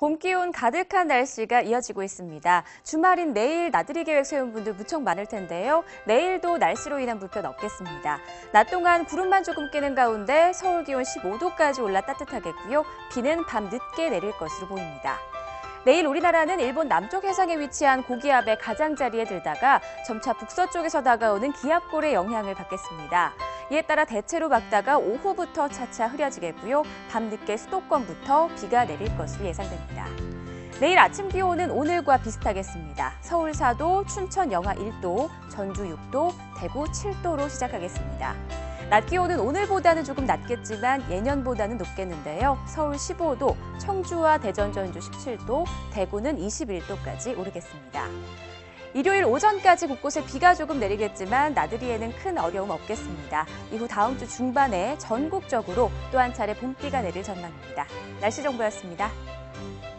봄 기운 가득한 날씨가 이어지고 있습니다. 주말인 내일 나들이 계획 세운 분들 무척 많을 텐데요. 내일도 날씨로 인한 불편 없겠습니다. 낮 동안 구름만 조금 끼는 가운데 서울 기온 15도까지 올라 따뜻하겠고요. 비는 밤 늦게 내릴 것으로 보입니다. 내일 우리나라는 일본 남쪽 해상에 위치한 고기압의 가장자리에 들다가 점차 북서쪽에서 다가오는 기압골의 영향을 받겠습니다. 이에 따라 대체로 맑다가 오후부터 차차 흐려지겠고요. 밤늦게 수도권부터 비가 내릴 것으로 예상됩니다. 내일 아침 기온은 오늘과 비슷하겠습니다. 서울 4도, 춘천 영하 1도, 전주 6도, 대구 7도로 시작하겠습니다. 낮 기온은 오늘보다는 조금 낮겠지만 예년보다는 높겠는데요. 서울 15도, 청주와 대전, 전주 17도, 대구는 21도까지 오르겠습니다. 일요일 오전까지 곳곳에 비가 조금 내리겠지만 나들이에는 큰 어려움 없겠습니다. 이후 다음 주 중반에 전국적으로 또 한 차례 봄비가 내릴 전망입니다. 날씨 정보였습니다.